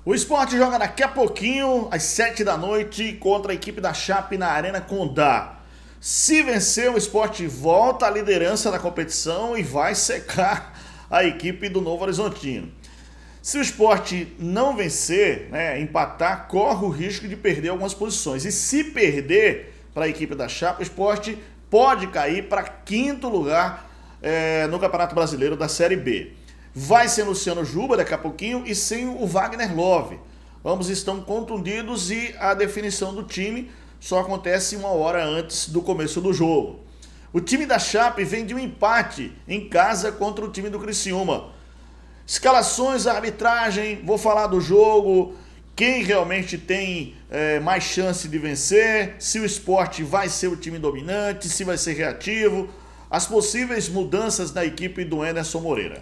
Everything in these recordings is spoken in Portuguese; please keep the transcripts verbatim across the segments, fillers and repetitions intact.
O Sport joga daqui a pouquinho, às sete da noite, contra a equipe da Chape na Arena Condá. Se vencer, o Sport volta à liderança da competição e vai secar a equipe do Novo Horizontino. Se o Sport não vencer, né, empatar, corre o risco de perder algumas posições. E se perder para a equipe da Chape, o Sport pode cair para quinto lugar é, no Campeonato Brasileiro da Série B. Vai ser Luciano Juba daqui a pouquinho e sem o Wagner Love. Ambos estão contundidos e a definição do time só acontece uma hora antes do começo do jogo. O time da Chape vem de um empate em casa contra o time do Criciúma. Escalações, arbitragem, vou falar do jogo, quem realmente tem é, mais chance de vencer, se o Sport vai ser o time dominante, se vai ser reativo, as possíveis mudanças na equipe do Anderson Moreira.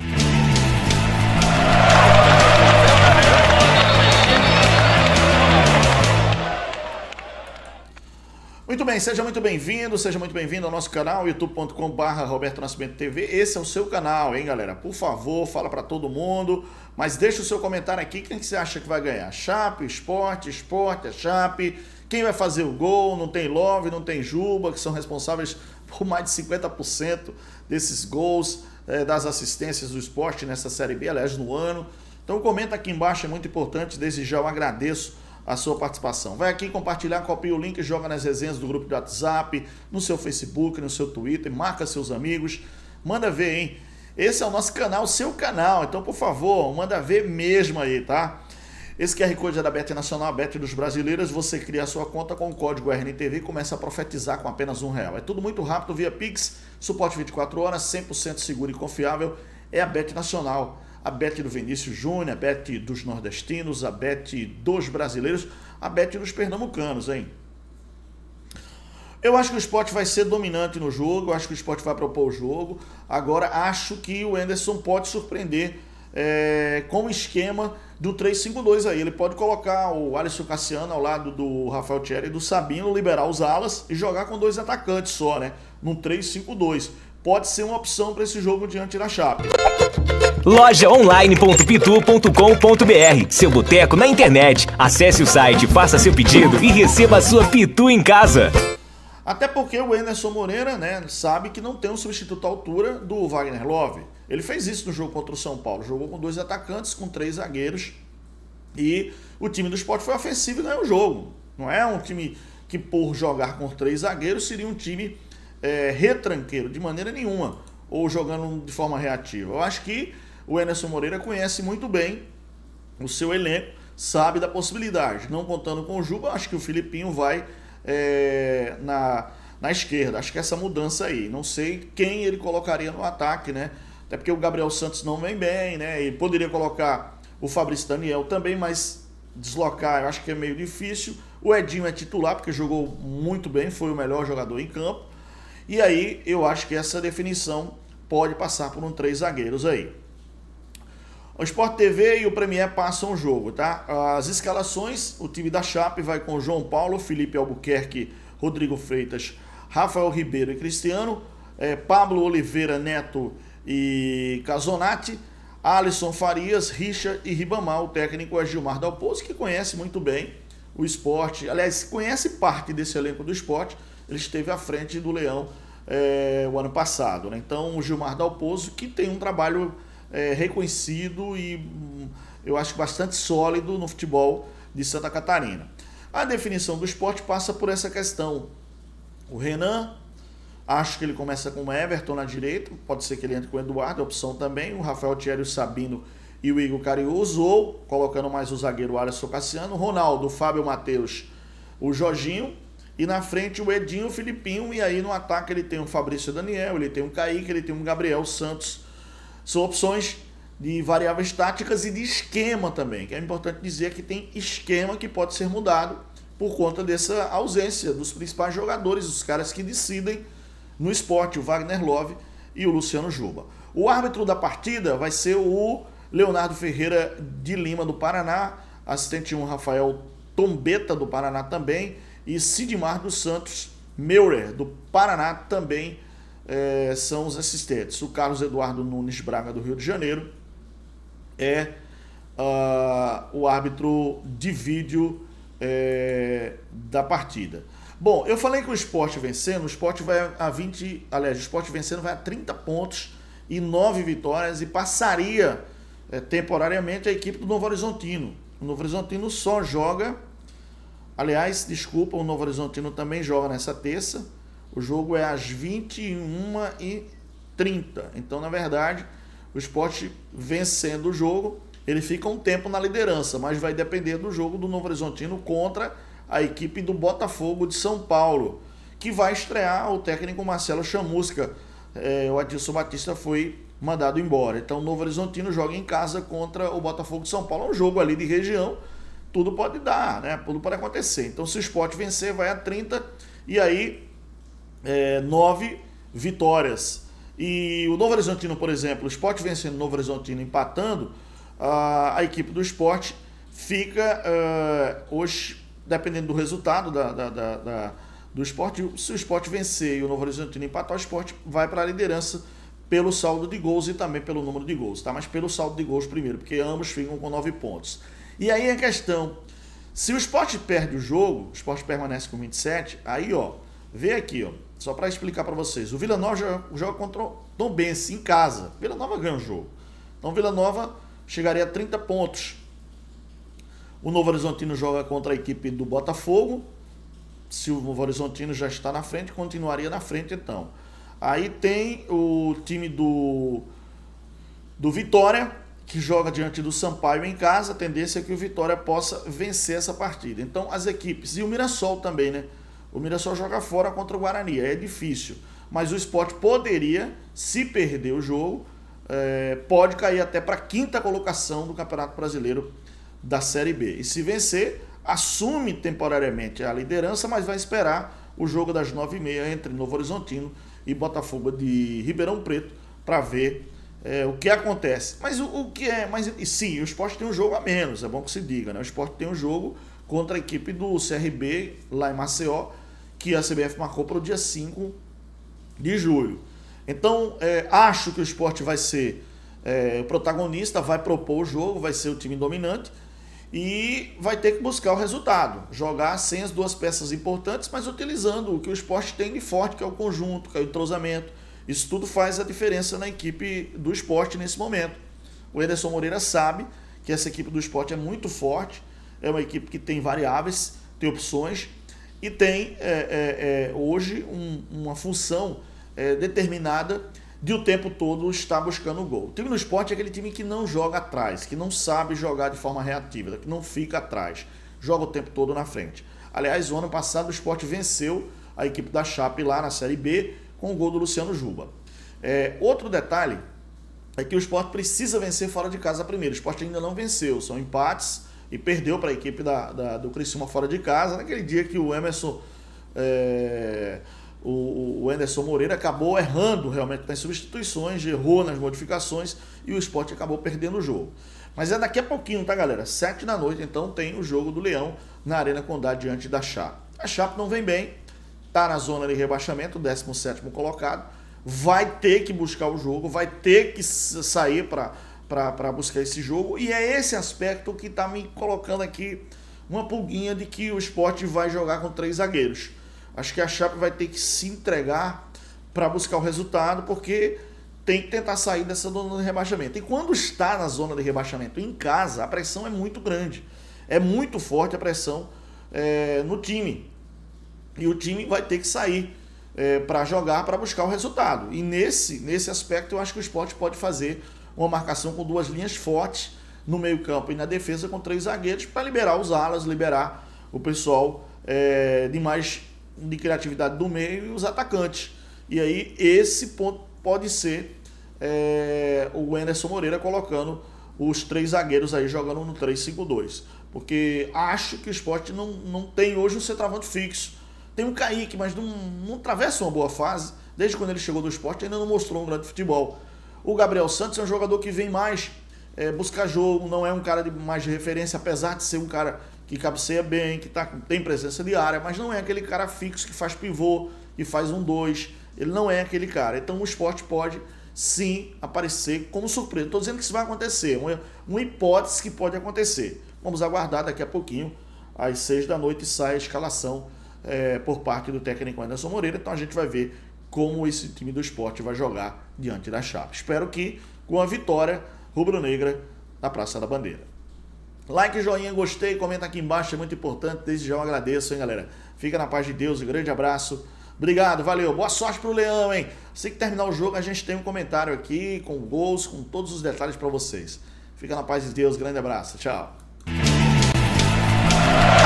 Muito bem, seja muito bem-vindo, seja muito bem-vindo ao nosso canal, youtube ponto com barra Roberto Nascimento T V. Esse é o seu canal, hein, galera? Por favor, fala para todo mundo, mas deixa o seu comentário aqui, quem que você acha que vai ganhar? Chape, Sport, Sport, é Chape, quem vai fazer o gol? Não tem Love, não tem Juba, que são responsáveis por mais de cinquenta por cento desses gols, é, das assistências do Sport nessa Série B, aliás, no ano. Então comenta aqui embaixo, é muito importante, desde já eu agradeço a sua participação. Vai aqui compartilhar, copia o link, joga nas resenhas do grupo de WhatsApp, no seu Facebook, no seu Twitter, marca seus amigos, manda ver, hein? Esse é o nosso canal, seu canal, então por favor, manda ver mesmo aí, tá? Esse Q R Code é da Bet Nacional, a Bet dos brasileiros, você cria a sua conta com o código R N T V e começa a profetizar com apenas um real. É tudo muito rápido via Pix, suporte vinte e quatro horas, cem por cento seguro e confiável, é a Bet Nacional. A Bet do Vinícius Júnior, a Bet dos nordestinos, a Bet dos brasileiros, a Bet dos pernambucanos, hein? Eu acho que o Sport vai ser dominante no jogo, eu acho que o Sport vai propor o jogo. Agora, acho que o Anderson pode surpreender é, com o esquema do três cinco dois aí. Ele pode colocar o Alisson Cassiano ao lado do Rafael Thierry e do Sabino, liberar os alas e jogar com dois atacantes só, né? Num três cinco dois. Pode ser uma opção para esse jogo diante da Chape. loja online ponto pitu ponto com ponto br, seu boteco na internet. Acesse o site, faça seu pedido e receba a sua Pitu em casa. Até porque o Anderson Moreira, né, sabe que não tem um substituto à altura do Wagner Love. Ele fez isso no jogo contra o São Paulo. Jogou com dois atacantes, com três zagueiros. E o time do Sport foi ofensivo e ganhou o jogo. Não é um time que, por jogar com três zagueiros, seria um time é, retranqueiro, de maneira nenhuma. Ou jogando de forma reativa. Eu acho que o Anderson Moreira conhece muito bem o seu elenco, sabe da possibilidade. Não contando com o Juba, acho que o Filipinho vai é, na, na esquerda. Acho que essa mudança aí. Não sei quem ele colocaria no ataque, né? Até porque o Gabriel Santos não vem bem, né? E poderia colocar o Fabrício Daniel também, mas deslocar eu acho que é meio difícil. O Edinho é titular, porque jogou muito bem, foi o melhor jogador em campo. E aí eu acho que essa definição pode passar por um três zagueiros aí. O Sport T V e o Premier passam o jogo, tá? As escalações, o time da Chape vai com João Paulo, Felipe Albuquerque, Rodrigo Freitas, Rafael Ribeiro e Cristiano, é, Pablo Oliveira, Neto e Casonati, Alisson Farias, Richa e Ribamar. O técnico é Gilmar Dalpozo, que conhece muito bem o Sport, aliás, conhece parte desse elenco do Sport. Ele esteve à frente do Leão é, o ano passado, né? Então o Gilmar Dalpozo, que tem um trabalho é, reconhecido e hum, eu acho bastante sólido no futebol de Santa Catarina. A definição do Sport passa por essa questão. O Renan, acho que ele começa com o Everton na direita, pode ser que ele entre com o Eduardo, é opção também. O Rafael Thierry, o Sabino e o Igor Cariús, ou colocando mais o zagueiro Alisson Cassiano, Ronaldo, o Fábio Matheus, o Jorginho. E na frente o Edinho, o Filipinho, e aí no ataque ele tem o Fabrício Daniel, ele tem o Kaique, ele tem o Gabriel Santos. São opções de variáveis táticas e de esquema também, que é importante dizer que tem esquema que pode ser mudado por conta dessa ausência dos principais jogadores, os caras que decidem no Sport, o Wagner Love e o Luciano Juba. O árbitro da partida vai ser o Leonardo Ferreira de Lima, do Paraná, assistente um Rafael Tombeta, do Paraná também, e Sidmar dos Santos Meurer, do Paraná, também é, são os assistentes. O Carlos Eduardo Nunes Braga, do Rio de Janeiro, é uh, o árbitro de vídeo é, da partida. Bom, eu falei que o Sport vencendo, o Sport vai a vinte, aliás, o Sport vencendo vai a trinta pontos e nove vitórias e passaria é, temporariamente a equipe do Novo Horizontino. O Novo Horizontino só joga, aliás, desculpa, o Novo Horizontino também joga nessa terça. O jogo é às vinte e uma e trinta. Então, na verdade, o Sport vencendo o jogo, ele fica um tempo na liderança, mas vai depender do jogo do Novo Horizontino contra a equipe do Botafogo de São Paulo, que vai estrear o técnico Marcelo Chamusca. É, o Adilson Batista foi mandado embora. Então o Novo Horizontino joga em casa contra o Botafogo de São Paulo. É um jogo ali de região, tudo pode dar, né? Tudo pode acontecer. Então se o Sport vencer, vai a trinta e aí é, nove vitórias. E o Novo Horizontino, por exemplo, o Sport vencendo o Novo Horizontino empatando, a, a equipe do Sport fica uh, hoje, dependendo do resultado da, da, da, da, do Sport, se o Sport vencer e o Novo Horizontino empatar, o Sport vai para a liderança pelo saldo de gols e também pelo número de gols, tá? Mas pelo saldo de gols primeiro, porque ambos ficam com nove pontos. E aí a questão, se o Sport perde o jogo, o Sport permanece com vinte e sete, aí ó, vê aqui ó, só para explicar para vocês, o Vila Nova joga, joga contra o Tombense em casa, Vila Nova ganha o jogo, então Vila Nova chegaria a trinta pontos. O Novo Horizontino joga contra a equipe do Botafogo, se o Novo Horizontino já está na frente, continuaria na frente então. Aí tem o time do, do Vitória, que joga diante do Sampaio em casa. A tendência é que o Vitória possa vencer essa partida. Então as equipes, e o Mirassol também, né? O Mirassol joga fora contra o Guarani, é difícil. Mas o Sport poderia, se perder o jogo, é, pode cair até para a quinta colocação do Campeonato Brasileiro da Série B. E se vencer, assume temporariamente a liderança, mas vai esperar o jogo das nove e meia entre Novo Horizontino e Botafogo de Ribeirão Preto para ver é, o que acontece. Mas o, o que é... Mas, e sim, o Sport tem um jogo a menos, é bom que se diga, né? O Sport tem um jogo contra a equipe do C R B, lá em Maceió, que a C B F marcou para o dia cinco de julho. Então, é, acho que o Sport vai ser é, o protagonista, vai propor o jogo, vai ser o time dominante, e vai ter que buscar o resultado, jogar sem as duas peças importantes, mas utilizando o que o Sport tem de forte, que é o conjunto, que é o entrosamento. Isso tudo faz a diferença na equipe do Sport nesse momento. O Ederson Moreira sabe que essa equipe do Sport é muito forte, é uma equipe que tem variáveis, tem opções e tem é, é, é, hoje um, uma função é, determinada de o tempo todo estar buscando o gol. O time do Sport é aquele time que não joga atrás, que não sabe jogar de forma reativa, que não fica atrás, joga o tempo todo na frente. Aliás, o ano passado o Sport venceu a equipe da Chape lá na Série B com o gol do Luciano Juba. É, outro detalhe é que o Sport precisa vencer fora de casa primeiro. O Sport ainda não venceu, são empates e perdeu para a equipe da, da, do Criciúma fora de casa, naquele dia que o Emerson... É, O, o Anderson Moreira acabou errando realmente nas substituições, errou nas modificações e o Sport acabou perdendo o jogo. Mas é daqui a pouquinho, tá, galera? Sete da noite, então tem o jogo do Leão na Arena Condá diante da Chape. A Chape não vem bem, tá na zona de rebaixamento, décimo sétimo colocado, vai ter que buscar o jogo, vai ter que sair para buscar esse jogo, e é esse aspecto que está me colocando aqui uma pulguinha de que o Sport vai jogar com três zagueiros. Acho que a Chape vai ter que se entregar para buscar o resultado, porque tem que tentar sair dessa zona de rebaixamento. E quando está na zona de rebaixamento em casa, a pressão é muito grande. É muito forte a pressão é, no time. E o time vai ter que sair é, para jogar, para buscar o resultado. E nesse, nesse aspecto eu acho que o Sport pode fazer uma marcação com duas linhas fortes no meio campo e na defesa com três zagueiros para liberar os alas, liberar o pessoal é, de mais... de criatividade do meio e os atacantes. E aí esse ponto pode ser é, o Anderson Moreira colocando os três zagueiros aí jogando no três cinco dois. Porque acho que o Sport não, não tem hoje um centroavante fixo. Tem um Kaique, mas não, não atravessa uma boa fase. Desde quando ele chegou do Sport ainda não mostrou um grande futebol. O Gabriel Santos é um jogador que vem mais é, buscar jogo, não é um cara de mais de referência, apesar de ser um cara que cabeceia bem, que tá, tem presença de área, mas não é aquele cara fixo que faz pivô, que faz um dois, ele não é aquele cara. Então o Sport pode sim aparecer como surpresa. Estou dizendo que isso vai acontecer, uma, uma hipótese que pode acontecer. Vamos aguardar daqui a pouquinho, às seis da noite, sai a escalação é, por parte do técnico Anderson Moreira. Então a gente vai ver como esse time do Sport vai jogar diante da Chape. Espero que com a vitória rubro-negra na Praça da Bandeira. Like, joinha, gostei, comenta aqui embaixo, é muito importante. Desde já eu agradeço, hein, galera. Fica na paz de Deus, um grande abraço. Obrigado, valeu. Boa sorte pro Leão, hein? Assim que terminar o jogo, a gente tem um comentário aqui com gols, com todos os detalhes para vocês. Fica na paz de Deus, grande abraço. Tchau.